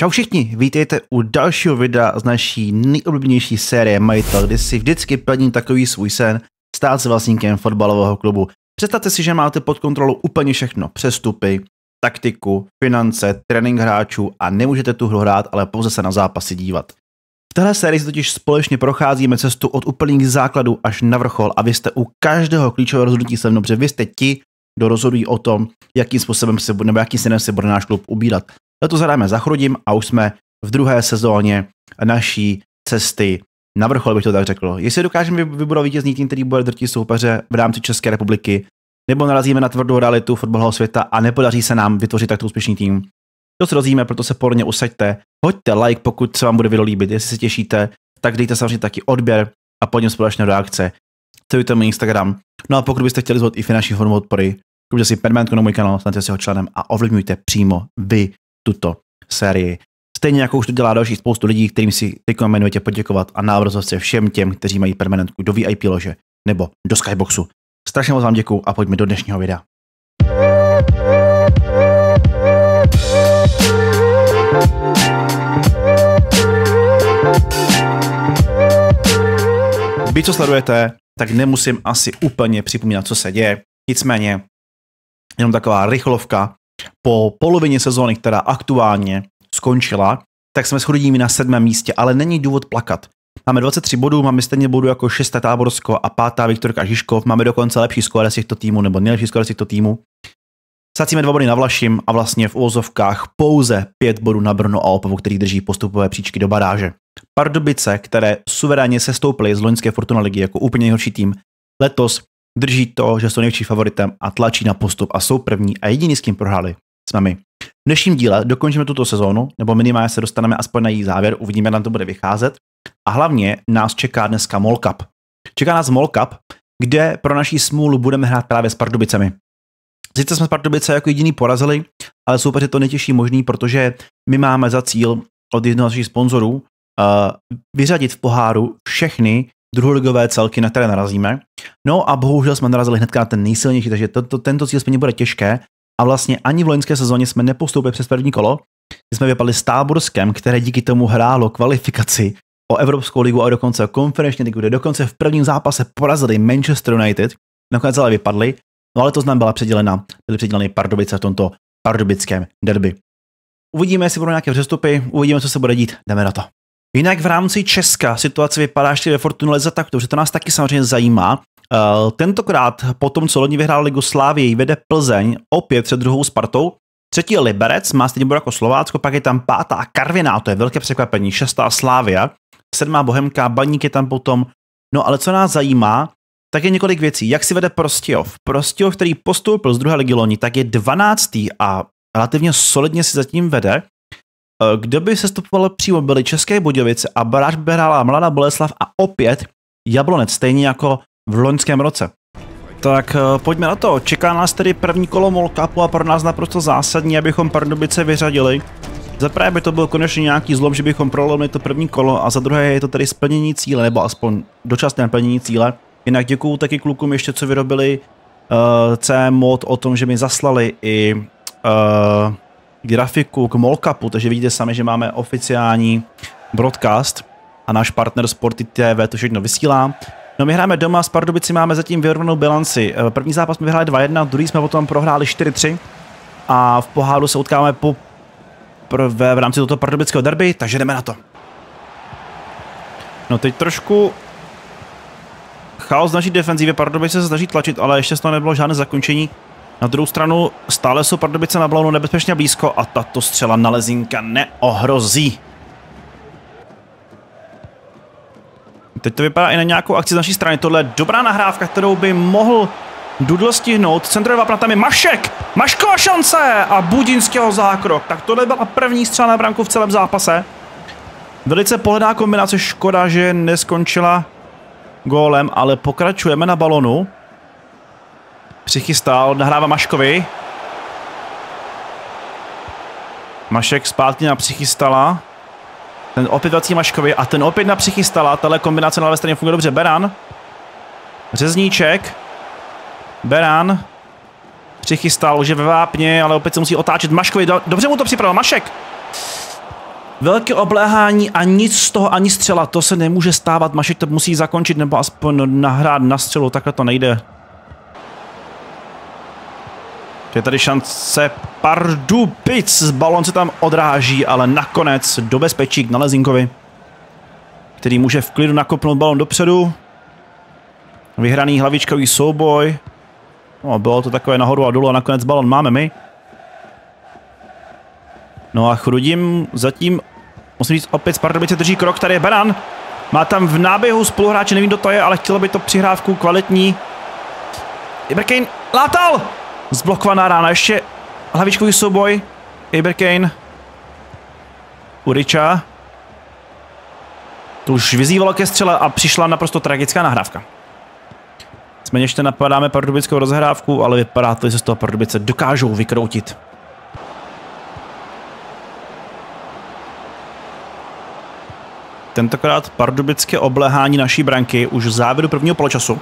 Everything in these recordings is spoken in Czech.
Čau všichni, vítejte u dalšího videa z naší nejoblíbenější série Majitel, kdy si vždycky plní takový svůj sen stát se vlastníkem fotbalového klubu. Představte si, že máte pod kontrolou úplně všechno, přestupy, taktiku, finance, trénink hráčů a nemůžete tu hru hrát, ale pouze se na zápasy dívat. V téhle sérii si totiž společně procházíme cestu od úplných základů až na vrchol a vy jste u každého klíčového rozhodnutí se mnou, protože vy jste ti, kdo rozhodují o tom, jakým způsobem se nebo jakým směrem se bude náš klub ubírat. Letos hráme za Chrudim a už jsme v druhé sezóně naší cesty na vrchol, bych to tak řekl. Jestli dokážeme vybudovat vítězný tým, který bude drtit soupeře v rámci České republiky, nebo narazíme na tvrdou realitu fotbalového světa a nepodaří se nám vytvořit takto úspěšný tým, to se dozvíme, proto se pohodlně usaďte. Hoďte like, pokud se vám bude video líbit, jestli se těšíte, tak dejte samozřejmě taky odběr a pojďme společně do reakce. Sledujte můj Instagram. No a pokud byste chtěli zvolit i finanční formu podpory, kupte si permanentku na můj kanál, staňte se ho členem a ovlivňujte přímo vy tuto sérii. Stejně jako už to dělá další spoustu lidí, kterým si teď jmenujete poděkovat a návrzovce všem těm, kteří mají permanentku do VIP lože nebo do Skyboxu. Strašně moc vám děkuju a pojďme do dnešního videa. Vy, co sledujete, tak nemusím asi úplně připomínat, co se děje. Nicméně, jenom taková rychlovka. Po polovině sezóny, která aktuálně skončila, tak jsme s Chrudimi na 7. místě, ale není důvod plakat. Máme 23 bodů, máme stejně bodů jako 6. Táborsko a 5. Viktorka Žižkov, máme dokonce lepší skóre z těchto týmů, nebo nejlepší skóre z těchto týmů. Sacíme 2 body na Vlašim a vlastně v uvozovkách pouze 5 bodů na Brno a Opavu, který drží postupové příčky do baráže. Pardubice, které suverénně sestoupily z loňské Fortuna ligy jako úplně nejhorší tým, letos drží to, že jsou největší favoritem a tlačí na postup a jsou první a jediný, s kým prohráli, jsme my. V dnešním díle dokončíme tuto sezónu, nebo minimálně se dostaneme aspoň na její závěr, uvidíme, jak nám to bude vycházet. A hlavně nás čeká dneska MOL Cup. Čeká nás MOL Cup, kde pro naší smůlu budeme hrát právě s Pardubicemi. Sice jsme Pardubice jako jediný porazili, ale soupeři to netěší možný, protože my máme za cíl od jednoho z našich sponzorů vyřadit v poháru všechny druholigové celky, na které narazíme. No a bohužel jsme narazili hnedka na ten nejsilnější, takže tento cíl splnit bude těžké. A vlastně ani v loňské sezóně jsme nepostoupili přes první kolo, kdy jsme vypadli s Táborskem, které díky tomu hrálo kvalifikaci o Evropskou ligu a dokonce o konferenční ligu, kde dokonce v prvním zápase porazili Manchester United, nakonec ale vypadli, no ale to nám byly předěleny Pardubice v tomto pardubickém derby. Uvidíme, jestli budou nějaké přestupy, uvidíme, co se bude dít, jdeme na to. Jinak v rámci Česka situace vypadá ještě ve Fortuna lize takto, že to nás taky samozřejmě zajímá. Tentokrát po tom, co loni vyhrál ligu Slávii, vede Plzeň opět před druhou Spartou. 3. je Liberec, má stejně bod jako Slovácko, pak je tam 5. Karviná, to je velké překvapení, 6. Slávia, 7. Bohemka, Baník je tam potom. No ale co nás zajímá, tak je několik věcí. Jak si vede Prostějov? Prostějov, který postoupil z druhé ligy loni, tak je 12. a relativně solidně si zatím vede. Kdo by se stopoval přímo, byly České Budějovice a baráž by hrála Mladá Boleslav a opět Jablonec, stejně jako v loňském roce. Tak pojďme na to. Čeká nás tedy první kolo MOL Cupu a pro nás naprosto zásadní, abychom Pardubice vyřadili. Za prvé by to byl konečně nějaký zlom, že bychom prolomili to první kolo a za druhé je to tedy splnění cíle, nebo aspoň dočasné plnění cíle. Jinak děkuju taky klukům ještě, co vyrobili C-mod o tom, že mi zaslali i grafiku k MOL Cupu, takže vidíte sami, že máme oficiální broadcast a náš partner Sporty TV to všechno vysílá. No my hráme doma, s Pardubici máme zatím vyrovnanou bilanci. První zápas jsme vyhráli 2-1, druhý jsme potom prohráli 4-3 a v poháru se utkáme v rámci tohoto pardubického derby, takže jdeme na to. No teď trošku chaos naší defenzívy, Pardubice se snaží tlačit, ale ještě z toho nebylo žádné zakončení. Na druhou stranu stále jsou Pardubice na balónu nebezpečně blízko a tato střela na Lezínka neohrozí. Teď to vypadá i na nějakou akci z naší strany. Tohle je dobrá nahrávka, kterou by mohl Dudl stihnout. Centrová plna, tam je Mašek! Maškova šance! A Budinského zákrok. Tak tohle byla první střela na branku v celém zápase. Velice pohledná kombinace, škoda, že neskončila gólem, ale pokračujeme na balonu. Přichystal, nahrává Maškovi. Mašek zpátky na Přichystala. Ten opět vrací Maškovi a ten opět na Přichystala. Tahle kombinace na levé straně funguje dobře. Beran. Řezníček. Beran. Přichystal, už je ve vápně, ale opět se musí otáčet. Maškovi, dobře mu to připravil. Mašek. Velké obléhání a nic z toho, ani střela, to se nemůže stávat. Mašek to musí zakončit nebo aspoň nahrát na střelu, takhle to nejde. Je tady šance Pardubic, balon se tam odráží, ale nakonec do bezpečí k Nalezinkovi, který může v klidu nakopnout balon dopředu. Vyhraný hlavičkový souboj. No, bylo to takové nahoru a dolů a nakonec balon máme my. No a Chrudim zatím, musím říct, opět z Pardubice drží krok, tady je Beran. Má tam v náběhu spoluhráče, nevím, kdo to je, ale chtělo by to přihrávku kvalitní. Iberkane látal! Zblokovaná rána, ještě hlavičkový souboj. Iberkane. Uriča. To už vyzývalo ke střele a přišla naprosto tragická nahrávka. Nicméně ještě napadáme pardubickou rozhrávku, ale vypadá to, že se z toho Pardubice dokážou vykroutit. Tentokrát pardubické obléhání naší branky už v závěru prvního poločasu.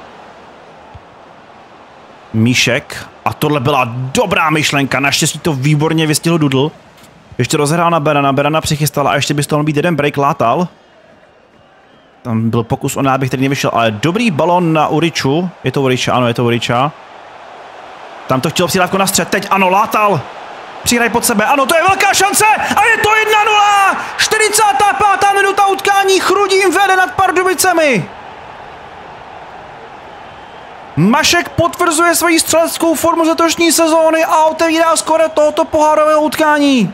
Míšek. A tohle byla dobrá myšlenka. Naštěstí to výborně vystihl Dudl. Ještě rozhrál na Berana. Berana přichystal a ještě by z toho mohl být jeden break, látal. Tam byl pokus o náběh, který nevyšel, ale dobrý balon na Uriču. Je to Uriča, ano, je to Uriča. Tam to chtělo přihrávku na střed, teď ano, látal. Přihraj pod sebe, ano, to je velká šance a je to 1-0. 45. minuta utkání, Chrudim vede nad Pardubicemi. Mašek potvrzuje svoji střeleckou formu z letošní sezóny a otevírá skóre tohoto pohárového utkání.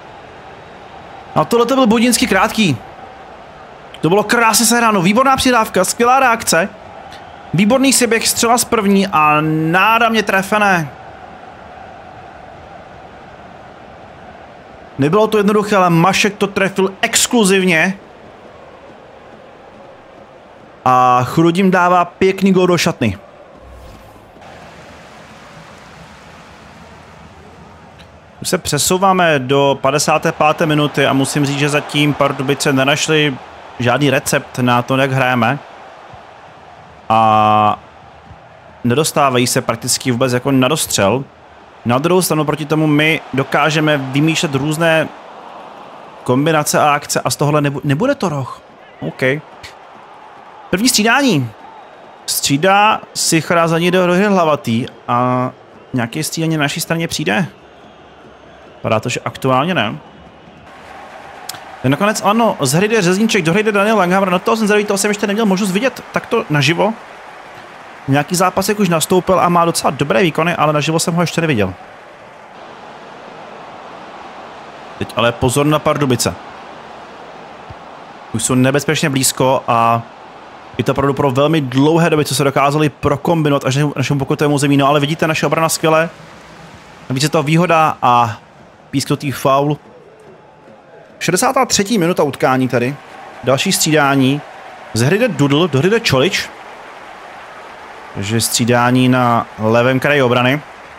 A tohle to byl Budinský krátký. To bylo krásně sehráno, výborná přihrávka, skvělá reakce. Výborný seběh, střela z první a náramně trefené. Nebylo to jednoduché, ale Mašek to trefil exkluzivně. A Chrudim dává pěkný gól do šatny. Už se přesouváme do 55. minuty a musím říct, že zatím Pardubice nenašli žádný recept na to, jak hrajeme. A nedostávají se prakticky vůbec jako na dostřel. Na druhou stranu proti tomu my dokážeme vymýšlet různé kombinace a akce a z tohohle nebude to roh. OK. První střídání. Střídá Sichra za ní do rohy Hlavatý a nějaké střídání na naší straně přijde. Padá to, že aktuálně ne. Nakonec ano, z hry jde Řezníček, do hry jde Daniel Langhammer, na toho jsem zvědavý, toho jsem ještě neměl možnost vidět takto naživo. Nějaký zápasek už nastoupil a má docela dobré výkony, ale naživo jsem ho ještě neviděl. Teď ale pozor na Pardubice. Už jsou nebezpečně blízko a je to opravdu pro velmi dlouhé doby, co se dokázali prokombinovat až našemu pokutovému zemí. No ale vidíte, naše obrana skvěle. Víc je to výhoda a písknutý faul. 63. minuta utkání tady. Další střídání. Z hry jde Dudl, do hry jde Čolič. Takže střídání na levém kraji obrany.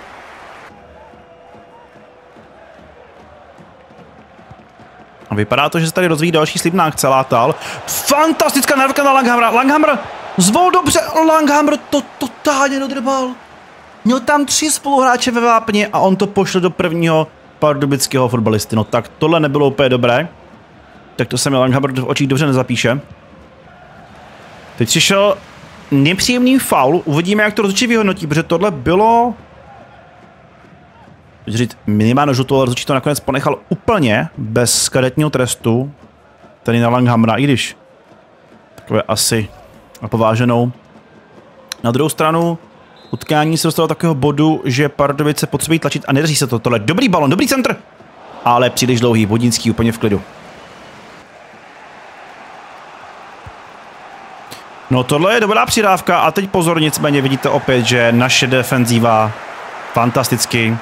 A vypadá to, že se tady rozvíjí další slibná akce, látal. Fantastická nahrávka na Langhammera. Langhammer zvol dobře, Langhammer to totálně dodrbal. Měl tam 3 spoluhráče ve vápně a on to pošle do prvního pardubického fotbalisty. No tak tohle nebylo úplně dobré. Tak to se mi Langhammer v očích dobře nezapíše. Teď přišel nepříjemný faul. Uvidíme, jak to rozhodčí vyhodnotí, protože tohle bylo... říct minimálně žlutou, ale rozhodčí to nakonec ponechal úplně bez kadetního trestu. Tady na Langhammera, i když takové asi pováženou. Na druhou stranu utkání se dostalo do takového bodu, že Pardubice potřebují tlačit a nedaří se to. Tohle dobrý balon, dobrý centr, ale příliš dlouhý, Budinský úplně v klidu. No tohle je dobrá přidávka a teď pozor, nicméně vidíte opět, že naše defenzíva fantasticky.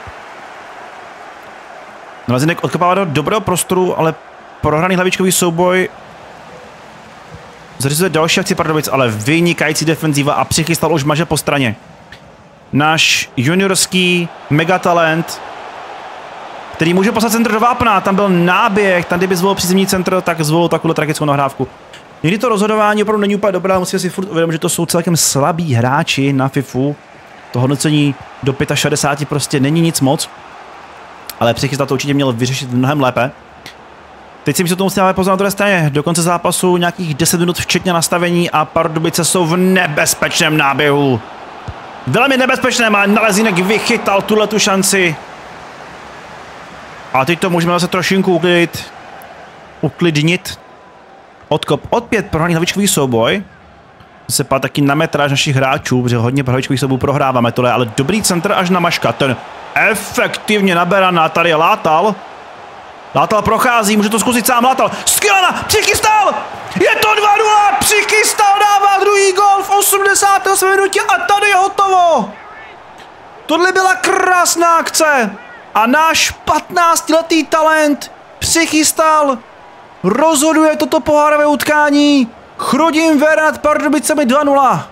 Nalezinek odkopává do dobrého prostoru, ale prohraný hlavičkový souboj zařizuje další akci Pardubic, ale vynikající defenzíva a přichystal už Maže po straně. Náš juniorský megatalent, který může poslat centr do vápna, tam byl náběh, tam kdyby zvolil přízemní centr, tak zvolil takovou tragickou nahrávku. Někdy to rozhodování opravdu není úplně dobré, musíme si furt uvědomit, že to jsou celkem slabí hráči na FIFU. To hodnocení do 65 prostě není nic moc, ale přichystat to určitě měl vyřešit mnohem lépe. Teď si myslím, že to musíme pozor na druhé straně. Do konce zápasu nějakých 10 minut včetně nastavení a Pardubice jsou v nebezpečném náběhu. Velmi nebezpečném, ale Nalezínek vychytal tuhletu šanci. A teď to můžeme zase trošinku uklidnit. Odkop opět prohraný hlavičkový souboj. Se pá taky na metráž našich hráčů, protože hodně hlavičkových soubojů prohráváme tohle, ale dobrý centr až na Maška. Ten efektivně naberaná tady je Látal. Látal prochází, může to zkusit sám Látal. Skylana, přichystal! Je to 2-0, přichystal, dává druhý gol v 88 minutě a tady je hotovo. Tohle byla krásná akce a náš 15letý talent přichystal, rozhoduje toto pohárové utkání. Chrudim Ver nad Pardubicemi 2-0.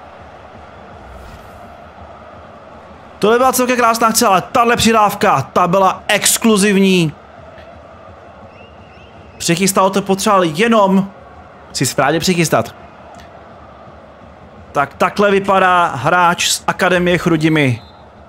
Tohle byla celkem krásná akce, ale tahle přidávka, ta byla exkluzivní. Přichystal to potřeboval jenom si správně přichystat. Tak takhle vypadá hráč z Akademie Chrudimi.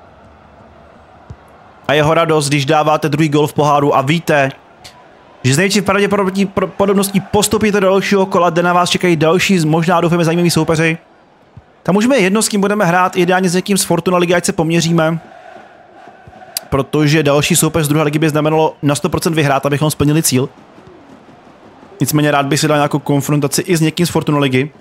A jeho radost, když dáváte druhý gol v poháru a víte, že z největší pravděpodobností postupíte do dalšího kola, kde na vás čekají další, možná doufáme zajímaví soupeři. Tam můžeme jedno, s kým budeme hrát, ideálně s někým z Fortuna ligy, ať se poměříme. Protože další soupeř z druhé ligy by znamenalo na 100% vyhrát, abychom splnili cíl. Nicméně rád bych si dal nějakou konfrontaci i s někým z Fortuna ligy.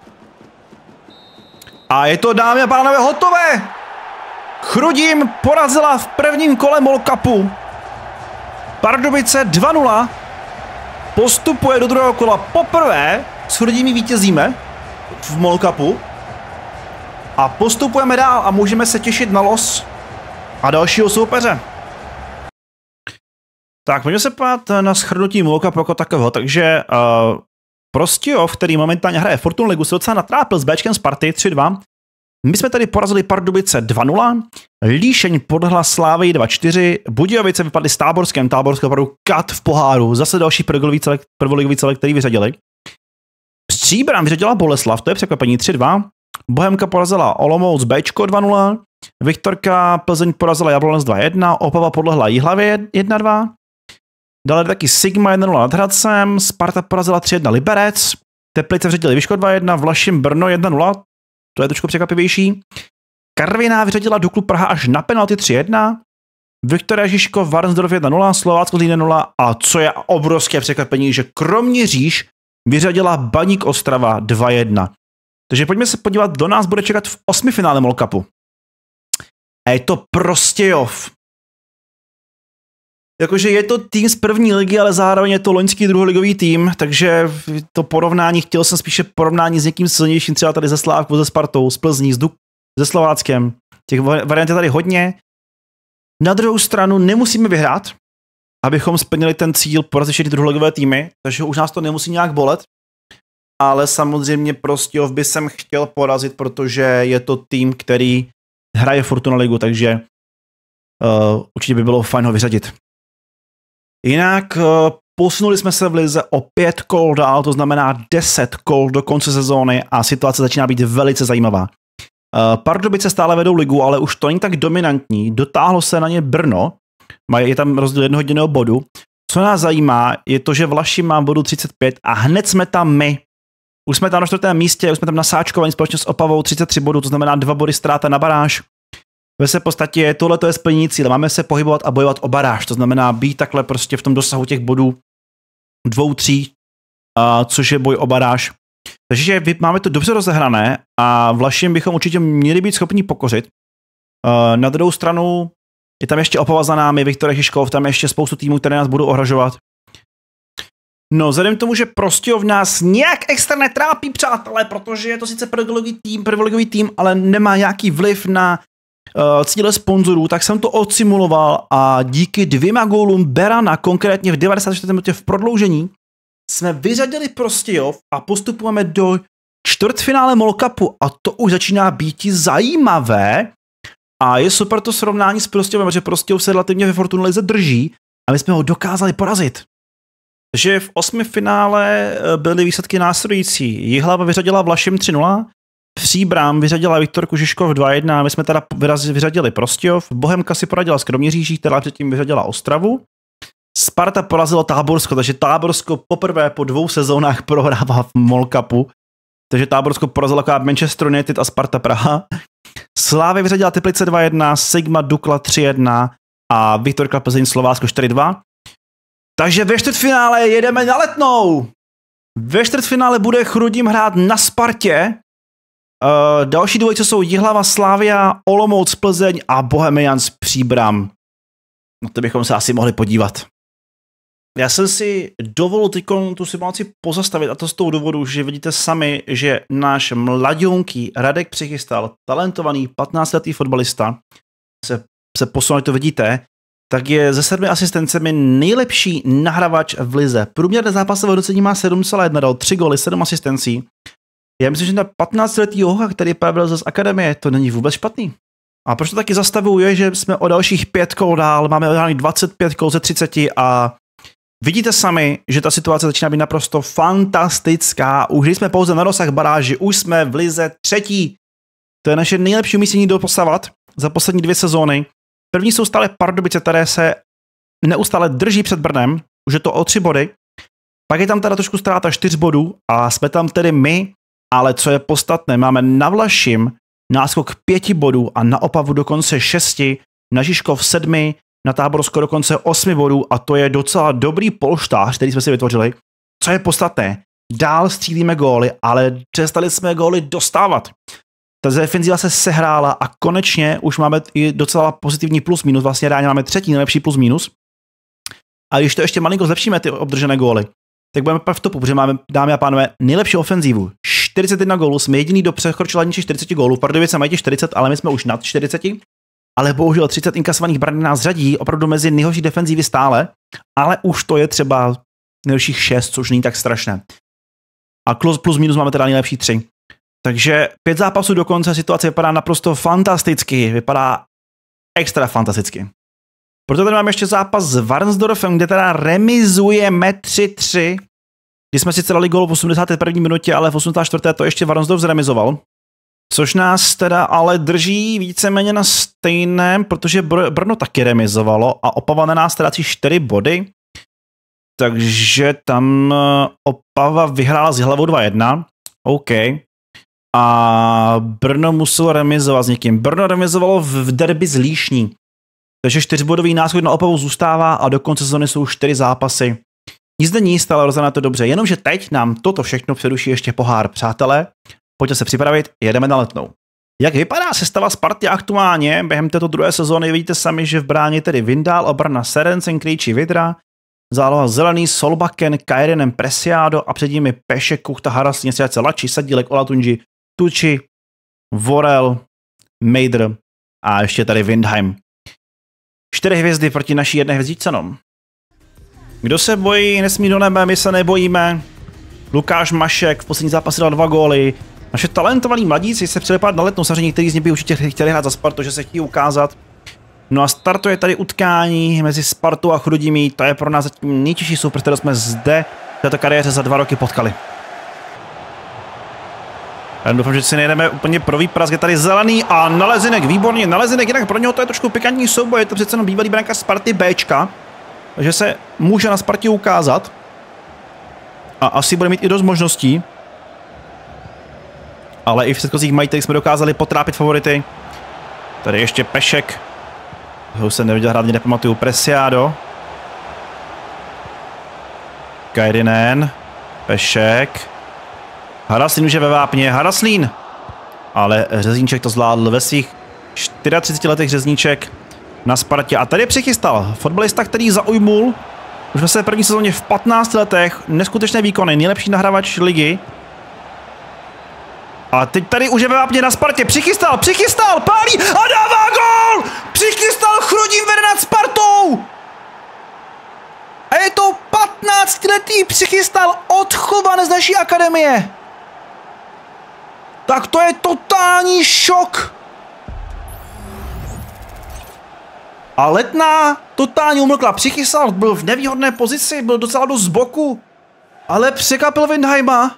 A je to, dámy a pánové, hotové! Chrudim porazila v prvním kole MOL Cupu. Pardubice 2-0. Postupuje do druhého kola poprvé. S Chrudimi vítězíme v MOL Cupu. A postupujeme dál a můžeme se těšit na los a dalšího soupeře. Tak, pojďme se pát na shrnutí MOL Cupu jako takového. Takže Prostějov, který momentálně hraje Fortuna ligu, se docela natrápil s Bčkem Sparty 3-2. My jsme tady porazili Pardubice 2-0, Líšeň podlehla Slávii 2-4, Budějovice vypadly s Táborskem, Táborské opravdu kat v poháru, zase další prvoligový celek, který vyřadili. Příbram vyřadila Boleslav, to je překvapení 3-2, Bohemka porazila Olomouc Bčko 2-0, Viktorka Plzeň porazila Jablonec 2-1, Opava podlehla Jihlavě 1-2, dále taky Sigma 1-0 nad Hradcem, Sparta porazila 3-1 Liberec, Teplice vyřadili Vyško 2-1, Vlašim Brno 1-0, to je trošku překvapivější. Karviná vyřadila Duklu Praha až na penalty 3-1. Viktoria Žižkov Varnsdorf 1-0, Slovácko 1-0 a co je obrovské překvapení, že Kroměříž vyřadila Baník Ostrava 2-1. Takže pojďme se podívat, do nás bude čekat v 8. finále MOL Cupu. A je to Prostějov. Jakože je to tým z první ligy, ale zároveň je to loňský druholigový tým, takže to porovnání, chtěl jsem spíše porovnání s někým silnějším, třeba tady ze Slávkou, ze Spartou, z Plzní, ze Slováckem. Těch variant je tady hodně. Na druhou stranu nemusíme vyhrát, abychom splnili ten cíl porazit všechny druholigové týmy, takže už nás to nemusí nějak bolet. Ale samozřejmě Prostějov by jsem chtěl porazit, protože je to tým, který hraje Fortuna ligu, takže určitě by bylo fajn ho vyřadit. Jinak posunuli jsme se v lize o 5 kol dál, to znamená 10 kol do konce sezóny a situace začíná být velice zajímavá. Pardubice stále vedou ligu, ale už to není tak dominantní, dotáhlo se na ně Brno, je tam rozdíl 1 hodinného bodu. Co nás zajímá, je to, že Vlašim má bodu 35 a hned jsme tam my. Už jsme tam na 4. místě, už jsme tam nasáčkovaní společně s Opavou 33 bodů, to znamená 2 body ztráta na baráž. Ve podstatě tohle je splnění cíle. Máme se pohybovat a bojovat o baráž. To znamená být takhle prostě v tom dosahu těch bodů 2-3, což je boj o baráž. Takže máme to dobře rozehrané a Vlašim bychom určitě měli být schopni pokořit. Na druhou stranu je tam ještě Opava za námi, Viktor Žižkov, tam ještě spoustu týmů, které nás budou ohrožovat. No, vzhledem k tomu, že Prostějov nás nějak extra netrápí, přátelé, protože je to sice prvoligový tým, ale nemá nějaký vliv na cíle sponzorů, tak jsem to odsimuloval a díky 2 gólům Berana, konkrétně v 94. minutě v prodloužení, jsme vyřadili Prostějov a postupujeme do čtvrtfinále MOL Cupu a to už začíná být zajímavé a je super to srovnání s Prostějovem, protože Prostějov se relativně ve Fortuna lize drží a my jsme ho dokázali porazit. Takže v 8. finále byly výsledky následující. Jihlava vyřadila Vlašim 3-0, Příbram vyřadila Viktorku Žižkov 2-1, my jsme teda vyřadili Prostějov, Bohemka si poradila s Kroměříží, která předtím vyřadila Ostravu. Sparta porazilo Táborsko, takže Táborsko poprvé po 2 sezónách prohrává v MOL Cupu. Takže Táborsko porazilo jako Manchester United a Sparta Praha. Slavia vyřadila Teplice 2-1, Sigma Dukla 3-1 a Viktorka Plzeň Slovácko 4-2. Takže ve čtvrtfinále jedeme na Letnou. Ve čtvrtfinále bude Chrudim hrát na Spartě. Další dvojice jsou Jihlava Slavia, Olomouc Plzeň a Bohemians Příbram. No to bychom se asi mohli podívat. Já jsem si dovolil tu simulaci pozastavit a to z toho důvodu, že vidíte sami, že náš mladionký Radek Přichystal, talentovaný 15letý fotbalista, se posunul, to vidíte, tak je ze 7 asistencemi nejlepší nahrávač v lize. Průměrné zápasové hodnocení má 7,1, dal 3 góly, 7 asistencí. Já myslím, že na 15letý hocha, který pravidelně z akademie, to není vůbec špatný. A proč to taky zastavuju je, že jsme o dalších 5 kol dál, máme odhraných 25 kol ze 30 a vidíte sami, že ta situace začíná být naprosto fantastická. Už jsme pouze na dosah baráži, už jsme v lize 3. To je naše nejlepší umístění doposavat za poslední 2 sezóny. První jsou stále Pardubice, které se neustále drží před Brnem, už je to o 3 body. Pak je tam teda trošku ztráta 4 bodů a jsme tam tedy my, ale co je podstatné, máme na Vlašim náskok 5 bodů a na Opavu dokonce 6, na Žižkov 7, na Táborsko dokonce 8 bodů a to je docela dobrý polštář, který jsme si vytvořili. Co je podstatné, dál střílíme góly, ale přestali jsme góly dostávat. Ta defenziva se sehrála a konečně už máme i docela pozitivní plus minus, vlastně reálně máme 3. nejlepší plus minus. A když to ještě malinko zlepšíme ty obdržené góly, tak budeme v topu, protože máme, dámy a pánové, nejlepší ofenzivu. 41 gólů, jsme jediný, kdo překročil aniž 40 gólů. Pardubice mají 40, ale my jsme už nad 40. Ale bohužel 30 inkasovaných braní nás řadí opravdu mezi nejhorší defenzívy stále, ale už to je třeba nejlepších 6, což není tak strašné. A plus minus máme teda nejlepší 3. Takže 5 zápasů do konce, situace vypadá naprosto fantasticky, vypadá extra fantasticky. Proto tady máme ještě zápas s Varnsdorfem, kde teda remizujeme 3-3, kdy jsme sice dali gól v 81. minutě, ale v 84. to ještě Varnsdorf zremizoval. Což nás teda ale drží víceméně na stejném, protože Brno taky remizovalo a Opava na nás ztrácí 4 body. Takže tam Opava vyhrála s Jihlavou 2-1. OK. A Brno muselo remizovat s někým. Brno remizovalo v derby z Líšní. Takže 4bodový náskok na Opavu zůstává a do konce sezóny jsou 4 zápasy. Nic není jist, ale rozhodně to dobře. Jenomže teď nám toto všechno přeruší ještě pohár. Přátelé, pojďte se připravit, jedeme na Letnou. Jak vypadá sestava Sparty aktuálně? Během této druhé sezóny vidíte sami, že v bráně tedy Vindál, obrana Serencen, Krejčí, Vidra, záloha Zelený, Solbakken, Kairinen, Presiado a před nimi Pešek, Kuchta, Haraslín, Sjace, Lači, Sadílek, Olatunji, Tuči, Vorel, Mejdr a ještě tady Windheim. 4 hvězdy proti naší 1 hvězdičce. Kdo se bojí, nesmí do nebe, my se nebojíme. Lukáš Mašek v poslední zápase dal 2 góly. Naše talentovaní mladíci se přilepát na Letnou, samozřejmě někteří z nich by určitě chtěli hrát za Spartu, že se chtějí ukázat. No a startuje tady utkání mezi Spartou a Chrudimí, to je pro nás zatím nejtěžší soupeř, který jsme zde v této kariéře za 2 roky potkali. Já doufám, že si nejdeme úplně pro výprask, je tady Zelený a Nalezinek, výborně, Nalezinek, jinak pro něho to je trošku pikantní souboj, je to přece jenom bývalý brankář Sparty Bčka, takže se může na Spartě ukázat a asi bude mít i dost možností, ale i v předchozích majitelích jsme dokázali potrápit favority. Tady ještě Pešek, toho jsem neviděl hrát, nepamatuju, Presiado, Kairinen, Pešek, Haraslín už je ve vápně, Haraslín! Ale Řezníček to zvládl ve svých 34 letech, Řezníček na Spartě. A tady přichystal fotbalista, který zaujmul už ve své první sezóně v 15 letech neskutečné výkony, nejlepší nahrávač ligy. A teď tady už je ve vápně na Spartě, přichystal, pálí a dává gól! Přichystal, Chrudim vede nad Spartou! A je to 15letý přichystal odchovanec z naší akademie. Tak to je totální šok. A Letná totálně umlkla. Přichystal, byl v nevýhodné pozici, byl docela dost z boku, ale překvapil Windheima.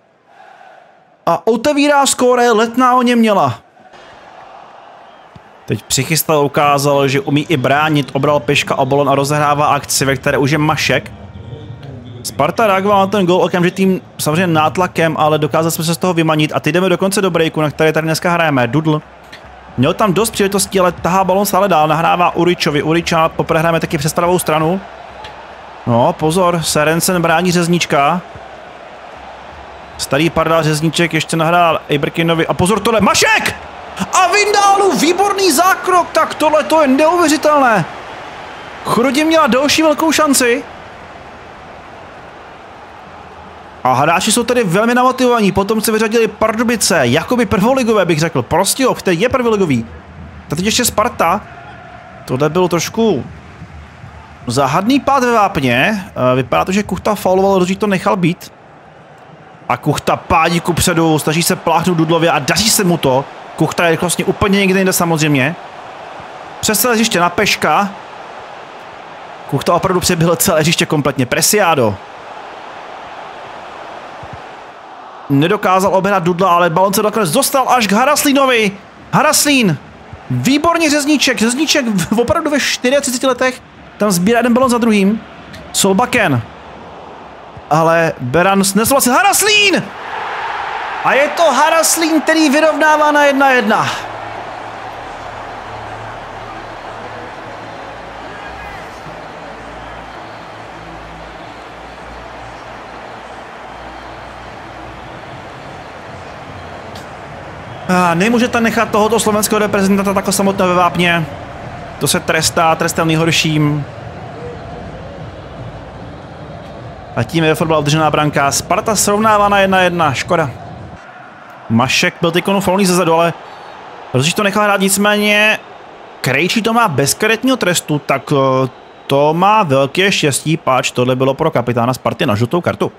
A otevírá skóre, Letná o něm měla. Teď přichystal, ukázal, že umí i bránit, obral peška o balon a rozehrává akci, ve které už je Mašek. Sparta reagovala na ten gól okamžitým samozřejmě nátlakem, ale dokázali jsme se z toho vymanit a teď jdeme dokonce do breaku, na které tady dneska hrajeme. Dudl měl tam dost příležitostí, ale tahá balon stále dál, nahrává Uričovi. Uriča poprvé hrajeme taky přes pravou stranu. No, pozor, Serencen brání Řeznička. Starý pardál Řezníček ještě nahrál Ibrkinovi a pozor tohle, Mašek! A Vindálu, výborný zákrok, tak tohle to je neuvěřitelné. Chrudim měla další velkou šanci. A hráči jsou tedy velmi namotivovaní, potom se vyřadili Pardubice, jakoby prvoligové bych řekl, Prostějov, který je prvoligový. A teď ještě Sparta. Tohle bylo trošku záhadný pád ve vápně, vypadá to, že Kuchta fauloval, Rožík to nechal být. A Kuchta pádí kupředu, snaží se pláchnout Dudlově a daří se mu to. Kuchta je rychlostně úplně někde jinde samozřejmě. Přes hřiště na Peška. Kuchta opravdu přebyl celé hřiště kompletně. Presiado. Nedokázal obhrát Dudla, ale balon se nakonec dostal až k Haraslínovi. Haraslín. Výborně Řezníček. Řezníček opravdu ve 34 letech tam sbírá jeden balon za druhým. Solbaken. Ale Beran nesouhlasil. Haraslín! A je to Haraslín, který vyrovnává na 1-1. Nemůžete nechat tohoto slovenského reprezentanta takhle samotného ve vápně. To se trestá, trestem nejhorším. A tím je fotbal udržená branka. Sparta srovnává na 1-1, škoda. Mašek byl teď faulný zezadu, ale protože to nechal hrát, nicméně Krejčí to má bez karetního trestu, tak to má velké štěstí, páč tohle bylo pro kapitána Sparty na žlutou kartu.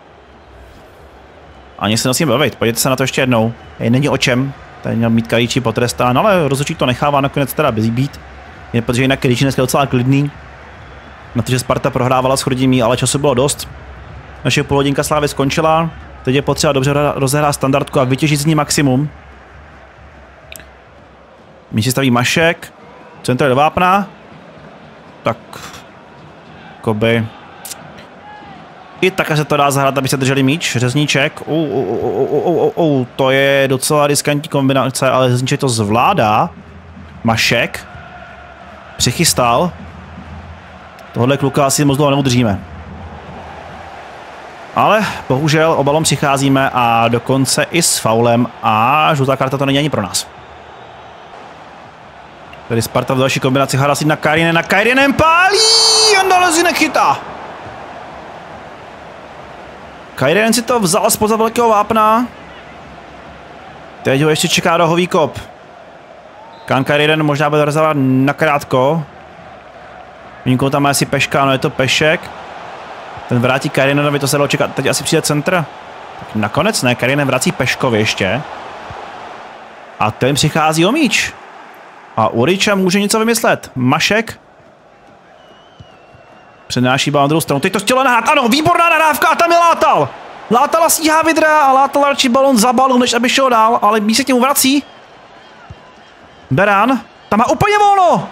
Ani se nesmím bavit, podívejte se na to ještě jednou. Není o čem, tady měl mít Krejčí potrestán, ale rozhodčí to nechává nakonec teda být. Protože jinak Krejčí dneska je docela klidný. Na to, že Sparta prohrávala s Chrudimí, ale času bylo dost. Naše půlhodinka slávy skončila. Teď je potřeba dobře rozehrát standardku a vytěžit z ní maximum. Míč si staví Mašek. Centr do vápna. Tak. Koby. I také se to dá zahrát, aby se drželi míč. Řezníček. To je docela riskantní kombinace, ale Řezníček to zvládá. Mašek. Přichystal. Tohle kluka asi moc dlouho neudržíme. Ale bohužel obalom přicházíme a dokonce i s faulem a žlutá karta to není ani pro nás. Tady Sparta v další kombinaci Haraslín na Kairinen, na Kairinen pálí! Andalezi nechytá! Kairinen si to vzal spoza velkého vápna. Teď ho ještě čeká rohový kop. Kairinen možná bude rozdávat nakrátko. Někoho tam má asi Peška, no je to Pešek. Ten vrátí Karinenovi, to se dalo čekat, teď asi přijde centr. Tak nakonec ne, Karinen vrací Peškovi ještě. A ten přichází o míč. A Uriča může něco vymyslet. Mašek. Přenáší balón na druhou stranu, teď to chtělo nahrát, ano, výborná nahrávka a tam je Látal. Látala stíhá Vidra a Látal radši balón za balón, než aby šel dál, ale míč se k němu vrací. Beran, tam má úplně volno.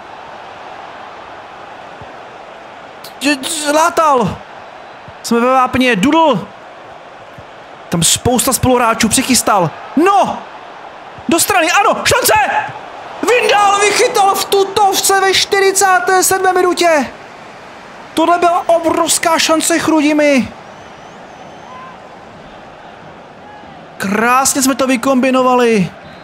Látal. Jsme ve vápně, Dudl. Tam spousta spoluhráčů přichystal. No! Do strany, ano, šance! Vindál vychytal v tutovce ve 47. minutě. Tohle byla obrovská šance Chrudimi. Krásně jsme to vykombinovali.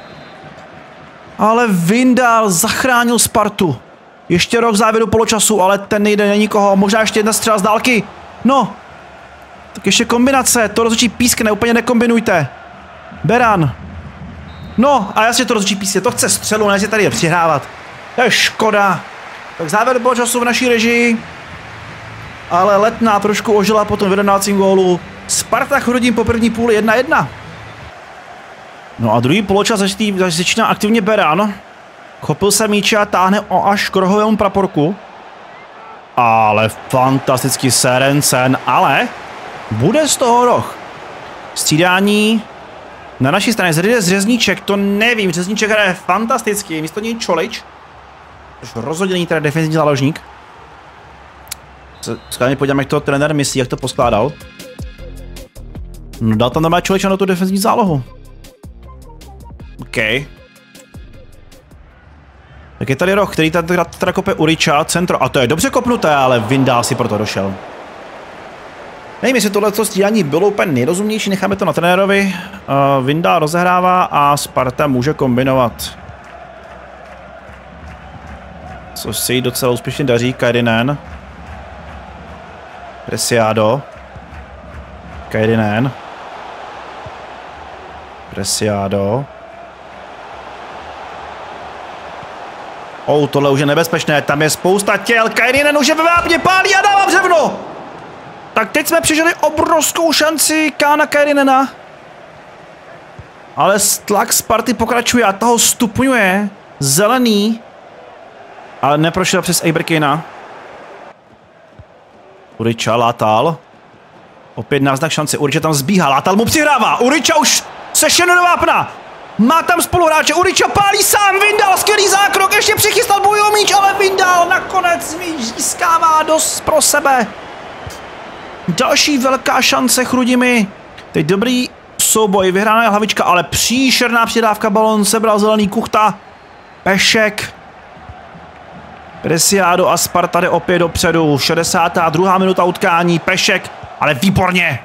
Ale Vindál zachránil Spartu. Ještě rok v závěru poločasu, ale ten nejde na nikoho. Možná ještě jedna střela z dálky. No. Tak ještě kombinace. To rozhodčí pískne, úplně nekombinujte. Beran. No a jasně to rozhodčí pískne. To chce střelu, ne si tady je přihrávat. To je škoda. Tak závěr poločasu v naší režii. Ale Letná trošku ožila po tom vyrovnávacím gólu. Sparta Chrudim po první půli 1-1. No a druhý poločas začíná aktivně Beran. Chopil se míče a táhne až k rohovému praporku. Ale fantastický Serencen, ale bude z toho roh. Střídání Na naší straně zde Řezníček, to nevím, Řezníček hraje fantasticky, místo něj Čolič. Což rozhodně není teda defenzivní záložník. Skladně podívám, jak to trenér myslí, jak to poskládal. No dal tam normálně Čoliča na tu defenzivní zálohu. OK. Tak je tady Roh, který teda kope Uriča, centro, a to je dobře kopnuté, ale Vindal si proto došel. Nevím, jestli tohleto střídání bylo úplně nejrozumnější, necháme to na trenérovi. Vindal rozehrává a Sparta může kombinovat. Což se jí docela úspěšně daří, Kairinen. Preciado. Kairinen. Preciado. Tohle už je nebezpečné, tam je spousta těl, Kairinen už je ve vápně, pálí a dává břevno! Tak teď jsme přežili obrovskou šanci Kána Kairinena. Ale tlak Sparty pokračuje a toho stupňuje. Zelený. Ale neprošel přes Eiberkina. Uriča, Látal. Opět náznak šance, Uriča tam zbíhá, Látal mu přihrává, Uriča už se šene do vápna. Má tam spoluhráče, Uriča pálí sám, Vindal, skvělý zákrok, ještě přichystal boj o míč, ale Vindal nakonec míč získává dost pro sebe. Další velká šance Chrudimi. Teď dobrý souboj, vyhraná hlavička, ale příšerná přidávka, balon sebral zelený Kuchta. Pešek. Preciado a Sparta jde opět dopředu. 62. minuta utkání, Pešek, ale výborně.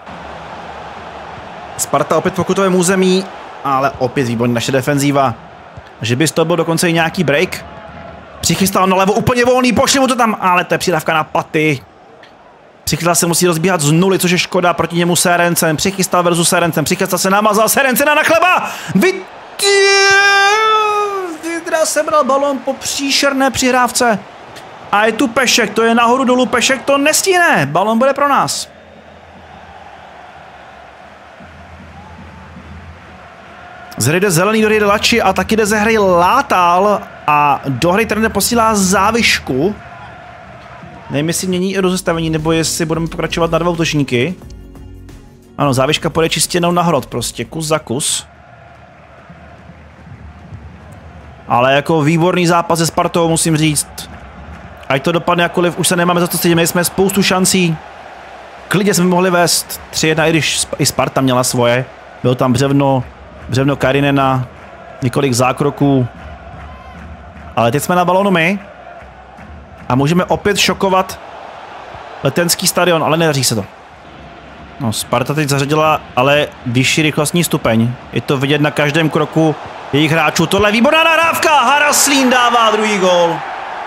Sparta opět v pokutovém území, ale opět výborně naše defenzíva. Že by to byl dokonce i nějaký break. Přichystal na levo, úplně volný, pošli mu to tam, ale to je přidávka na paty. Přichystal se musí rozbíhat z nuly, což je škoda, proti němu Serencen. Přichystal versus Serencen, přichystal se namazal Serencena na chleba. Vydra sebral balon po příšerné přihrávce. A je tu Pešek, to je nahoru dolů, Pešek to nestíne. Balon bude pro nás. Z hry jde Zelený, do hry jde Lači a taky jde ze hry Látal a do hry trenér posílá Závišku. Nevím, jestli mění i rozestavení, nebo jestli budeme pokračovat na dva útočníky. Ano, Záviška půjde čistě jenom na hrot, prostě kus za kus. Ale jako výborný zápas se Spartou, musím říct. Ať to dopadne jakkoliv, už se nemáme za co stydět, měli jsme spoustu šancí. Klidně jsme mohli vést 3-1, i když i Sparta měla svoje. Byl tam břevno Kairinena, několik zákroků. Ale teď jsme na balonu my. A můžeme opět šokovat Letenský stadion, ale nedaří se to. No, Sparta teď zařadila ale vyšší rychlostní stupeň. Je to vidět na každém kroku jejich hráčů. Tohle je výborná nahrávka! Haraslín dává druhý gól.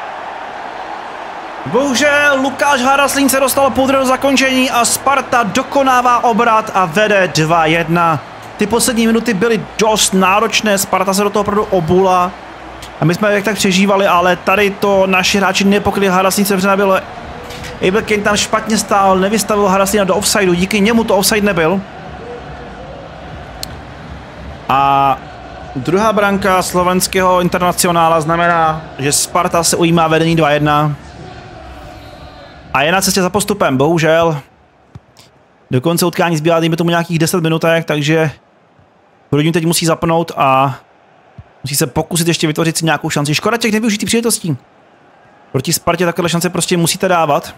Bohužel Lukáš Haraslín se dostal pozdě do zakončení a Sparta dokonává obrat a vede 2-1. Ty poslední minuty byly dost náročné, Sparta se do toho opravdu obula. A my jsme jak tak přežívali, ale tady to naši hráči nepokryli, Haraslín se přenabil. Eiberkin tam špatně stál, nevystavil Haraslína do offsideu, díky němu to offside nebyl. A druhá branka slovenského internacionála znamená, že Sparta se ujímá vedení 2-1. A je na cestě za postupem, bohužel. Do konce utkání zbývá, dejme tomu nějakých 10 minutek, takže Chrudimi teď musí zapnout a musí se pokusit ještě vytvořit si nějakou šanci. Škoda těch nevyužitých příležitostí. Proti Spartě takové šance prostě musíte dávat.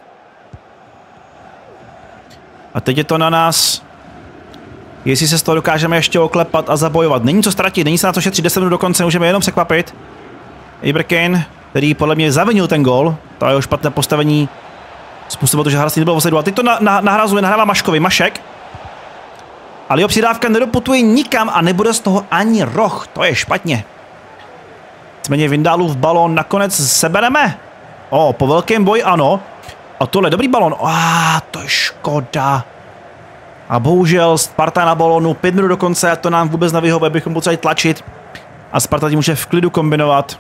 A teď je to na nás, jestli se z toho dokážeme ještě oklepat a zabojovat. Není co ztratit, není se na to šetřit 10 minut do konce, můžeme jenom překvapit. Eiberkin, který podle mě zavinil ten gól, to jeho špatné postavení způsobilo to, že Haraslín nebyl offsideu. A teď to nahrává Maškovi, Mašek. Ale jeho přidávka nedoputuje nikam a nebude z toho ani roh, to je špatně. Nicméně Vindalův balón nakonec sebereme. Po velkém boji ano. A tohle je dobrý balón. To je škoda. A bohužel Sparta na balónu 5 minut do konce a to nám vůbec nevyhovuje, bychom potřebovali tlačit. A Sparta tím může v klidu kombinovat.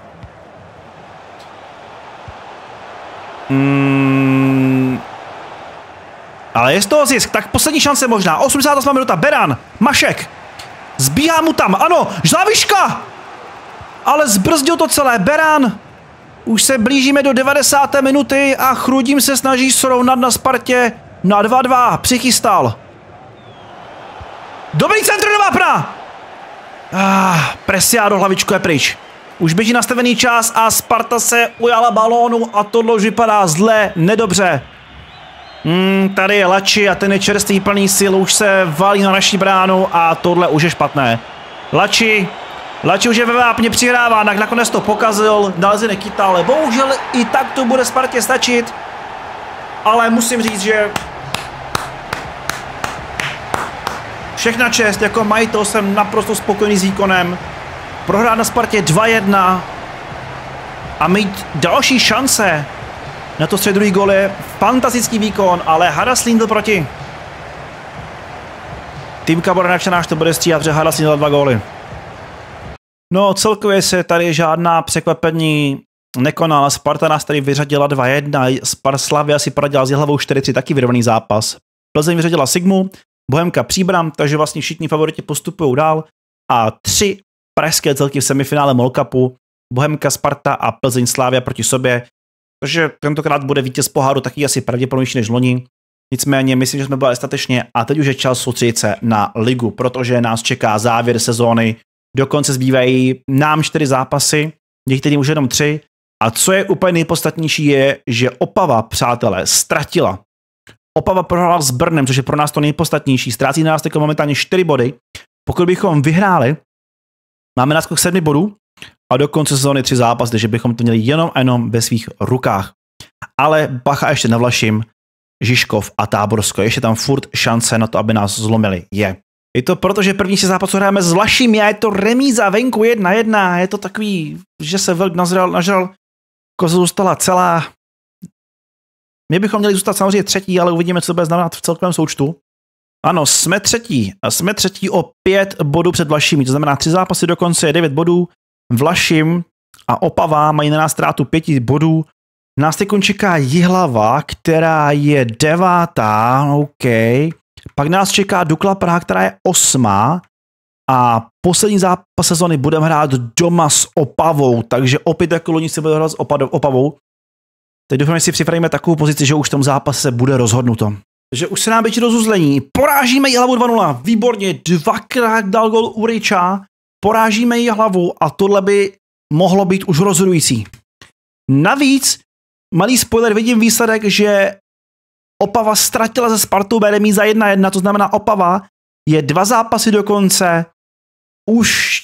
Ale je z toho zisk, tak poslední šance možná. 88 minuta, Beran, Mašek. Zbíhá mu tam, ano, Záviška. Ale zbrzdil to celé, Beran. Už se blížíme do 90. minuty a Chrudim se snaží srovnat na Spartě na 2-2, přichystal. Dobrý centr do vápna! Presiado, hlavičko je pryč. Už běží nastavený čas a Sparta se ujala balónu a tohle už vypadá zle, nedobře. Tady je Lači a ten je čerstvý, plný sil, už se valí na naší bránu a tohle už je špatné. Lači už je ve vápně, přihrává, nakonec to pokazil, dal si Nikita, ale bohužel i tak to bude Spartě stačit. Ale musím říct, že všechna čest, jako majitel jsem naprosto spokojený s výkonem. Prohrát na Spartě 2-1 a mít další šance na to střed druhý gól je fantastický výkon, ale Haraslín byl proti. Týmka bude nadšená, až to bude stříhat, protože Haraslín dal 2 góly. No celkově se tady žádná překvapení nekonala. Sparta nás tady vyřadila 2-1, Slavia si poradila s Jihlavou 4-3, taky vyrovnaný zápas. Plzeň vyřadila Sigmu, Bohemka Příbram, takže vlastně všichni favoriti postupují dál a 3 pražské celky v semifinále MOL Cupu, Bohemka, Sparta a Plzeň Slavia proti sobě. Takže tentokrát bude vítěz poháru taky asi pravděpodobnější než loni. Nicméně myslím, že jsme byli dostatečně a teď už je čas soustředit se na ligu, protože nás čeká závěr sezóny. Dokonce zbývají nám 4 zápasy, některým už jenom 3. A co je úplně nejpodstatnější je, že Opava, přátelé, ztratila. Opava prohrála s Brnem, což je pro nás to nejpodstatnější. Ztrácí nás teď momentálně 4 body. Pokud bychom vyhráli, máme náskok 7 bodů a do konce sezóny 3 zápasy, takže bychom to měli jenom ve svých rukách. Ale bacha ještě na Vlašim, Žižkov a Táborsko. Ještě tam furt šance na to, aby nás zlomili. Je to proto, že první si zápas hrajeme s Vlašimi a je to remíza venku 1-1. Je to takový, že se velk nažral, koza zůstala celá. My bychom měli zůstat samozřejmě třetí, ale uvidíme, co to bude znamenat v celkovém součtu. Ano, jsme třetí o 5 bodů před Vlašimi, to znamená 3 zápasy do konce je 9 bodů. Vlašim a Opava mají na nás ztrátu 5 bodů. Nás teď čeká Jihlava, která je 9. OK. Pak nás čeká Dukla Praha, která je 8. A poslední zápas sezony budeme hrát doma s Opavou, takže opět jako loni se bude hrát s Opavou. Teď doufám, že si připravíme takovou pozici, že už v tom zápase bude rozhodnuto. Takže už se nám běží rozuzlení. Porážíme Jihlavu 2-0. Výborně, 2krát dal gol Uriča. Porážíme Jihlavu a tohle by mohlo být už rozhodující. Navíc, malý spoiler, vidím výsledek, že Opava ztratila ze Spartou remíza 1-1, to znamená Opava je 2 zápasy do konce už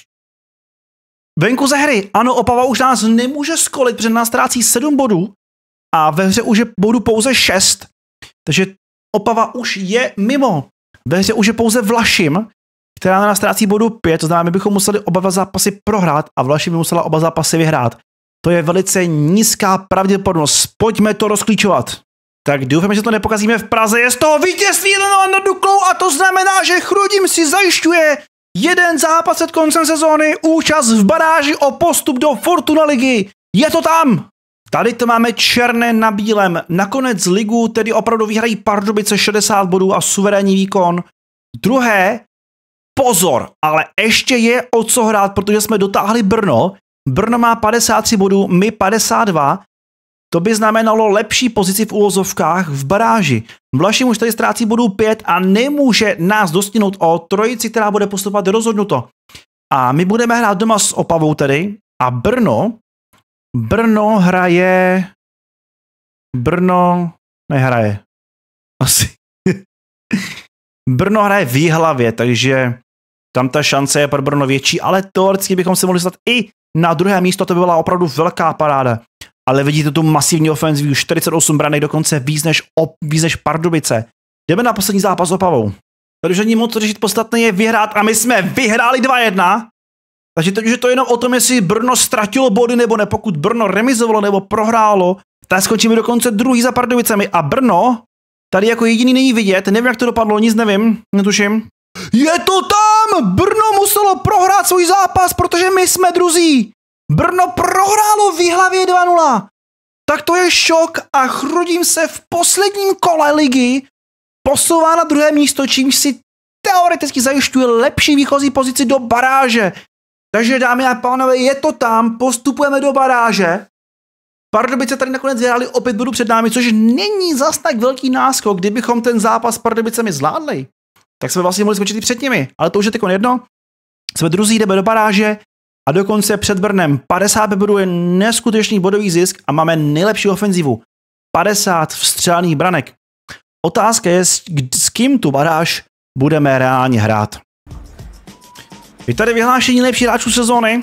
venku ze hry. Ano, Opava už nás nemůže skolit, protože nás ztrácí 7 bodů a ve hře už je bodů pouze 6, takže Opava už je mimo. Ve hře už je pouze Vlašim, která na nás ztrácí bodů 5, to znamená, my bychom museli oba zápasy prohrát a Vlašim by musela oba zápasy vyhrát. To je velice nízká pravděpodobnost. Pojďme to rozklíčovat. Tak doufám, že to nepokazíme v Praze. Je z toho vítězství nad Duklou a to znamená, že Chrudim si zajišťuje 1 zápas před koncem sezóny, účast v baráži o postup do Fortuna ligy. Je to tam! Tady to máme černé na bílém. Nakonec ligu tedy opravdu vyhrají Pardubice 60 bodů a suverénní výkon. Druhé, pozor, ale ještě je o co hrát, protože jsme dotáhli Brno. Brno má 53 bodů, my 52. To by znamenalo lepší pozici v uvozovkách v baráži. Vlašim už tady ztrácí bodů 5 a nemůže nás dostihnout o trojici, která bude postupovat rozhodnuto. A my budeme hrát doma s Opavou tedy a Brno nehraje. Asi. Brno hraje v Jihlavě, takže tam ta šance je pro Brno větší, ale teoreticky bychom se mohli dostat i na druhé místo, to by byla opravdu velká paráda. Ale vidíte tu masivní ofenzivu, 48 branek, dokonce víc než Pardubice. Jdeme na poslední zápas s Opavou. Protože není moc řešit, podstatné je vyhrát a my jsme vyhráli 2-1. Takže teď už je to jenom o tom, jestli Brno ztratilo body nebo ne. Pokud Brno remizovalo nebo prohrálo, tak skončíme dokonce druhý za Pardubicemi. A Brno tady jako jediný není vidět, nevím, jak to dopadlo, nic nevím, netuším. Je to tam! Brno muselo prohrát svůj zápas, protože my jsme druzí. Brno prohrálo v Jihlavě 2-0. Tak to je šok a Chrudim se v posledním kole ligy posouvá na druhé místo, čímž si teoreticky zajišťuje lepší výchozí pozici do baráže. Takže dámy a pánové, je to tam, postupujeme do baráže. Pardubice tady nakonec vyhráli o 5 bodů před námi, což není zas tak velký náskok, kdybychom ten zápas s Pardubicemi zvládli. tak jsme vlastně mohli skončit i před nimi. Ale to už je teď jedno. Jsme druzí, jdeme do baráže a dokonce před Brnem 50 bodů je neskutečný bodový zisk a máme nejlepší ofenzivu. 50 vstřelených branek. Otázka je, s kým tu baráž budeme reálně hrát. Je tady vyhlášení nejlepší hráčů sezóny.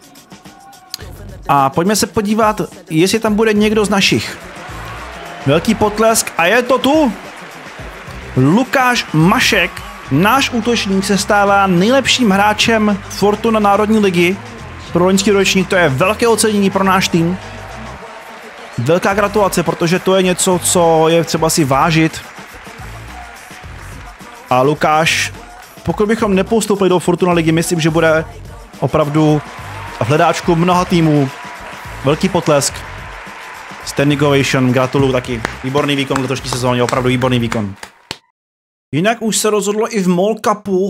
A pojďme se podívat, jestli tam bude někdo z našich. Velký potlesk a je to tu. Lukáš Mašek, náš útočník, se stává nejlepším hráčem Fortuna Národní ligy. Pro loňský ročník to je velké ocenění pro náš tým. Velká gratulace, protože to je něco, co je třeba si vážit. A Lukáš, pokud bychom nepostoupili do Fortuna ligy, myslím, že bude opravdu v hledáčku mnoha týmů. Velký potlesk. Standing ovation, gratuluju taky. Výborný výkon v letošní sezóně, opravdu výborný výkon. Jinak už se rozhodlo i v MOL Cupu.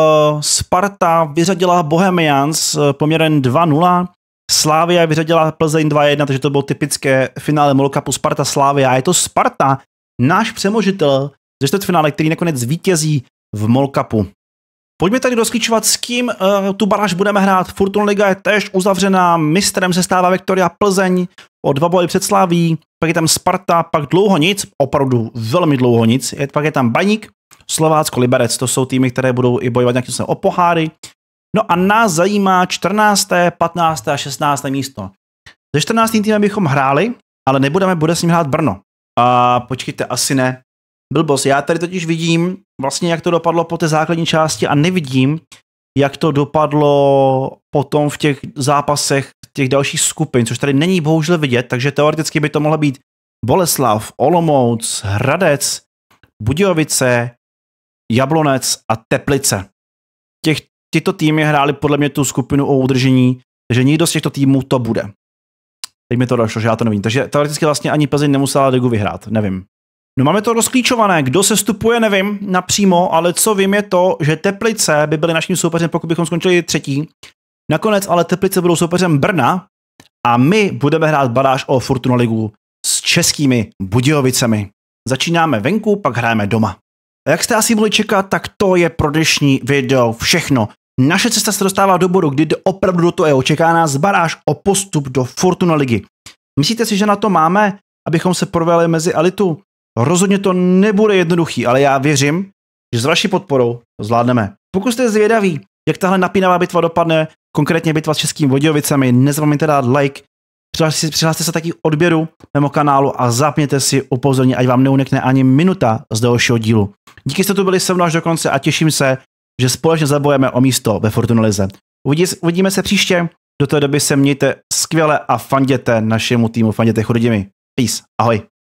Sparta vyřadila Bohemians poměrem 2-0. Slavia vyřadila Plzeň 2-1, takže to bylo typické finále MOL Cupu Sparta Slavia. A je to Sparta, náš přemožitel ze čtvrtfinále, který nakonec vítězí v MOL Cupu. Pojďme tady rozklíčovat, s kým tu baráž budeme hrát. Fortuna liga je též uzavřená, mistrem se stává Viktoria Plzeň o 2 body před Slaví, pak je tam Sparta, pak dlouho nic, opravdu velmi dlouho nic, pak je tam Baník, Slovácko, Liberec, to jsou týmy, které budou i bojovat nějakým způsobem o poháry. No a nás zajímá 14., 15. a 16. místo. Ze 14. týmem bychom hráli, ale bude s ním hrát Brno. A počkejte, asi ne. Blbost, já tady totiž vidím vlastně, jak to dopadlo po té základní části a nevidím, jak to dopadlo potom v těch zápasech těch dalších skupin, což tady není bohužel vidět, takže teoreticky by to mohlo být Boleslav, Olomouc, Hradec, Budějovice, Jablonec a Teplice. Tyto týmy hrály podle mě tu skupinu o udržení, takže nikdo z těchto týmů to bude. Teď mi to došlo, že já to nevím. Takže teoreticky vlastně ani Plzeň nemusela ligu vyhrát, nevím. No máme to rozklíčované, kdo se stupuje, nevím, napřímo, ale co vím je to, že Teplice by byly naším soupeřem, pokud bychom skončili třetí. Nakonec ale Teplice budou soupeřem Brna a my budeme hrát baráž o Fortuna ligu s českými Budějovicemi. Začínáme venku, pak hrajeme doma. A jak jste asi mohli čekat, tak to je pro dnešní video všechno. Naše cesta se dostává do bodu, kdy jde opravdu do toho, čeká nás baráž o postup do Fortuna ligy. Myslíte si, že na to máme, abychom se provali mezi elitu? Rozhodně to nebude jednoduchý, ale já věřím, že s vaší podporou to zvládneme. Pokud jste zvědaví, jak tahle napínavá bitva dopadne, konkrétně bitva s českými Budějovicemi, nezapomeňte dát like, přihlaste se taky k odběru mému kanálu a zapněte si upozornění, ať vám neunikne ani minuta z dalšího dílu. Díky, že jste tu byli se mnou až do konce a těším se, že společně zabojeme o místo ve Fortuna lize. Uvidíme se příště, do té doby se mějte skvěle a fanděte našemu týmu, fanděte Chudodimi. Peace, ahoj.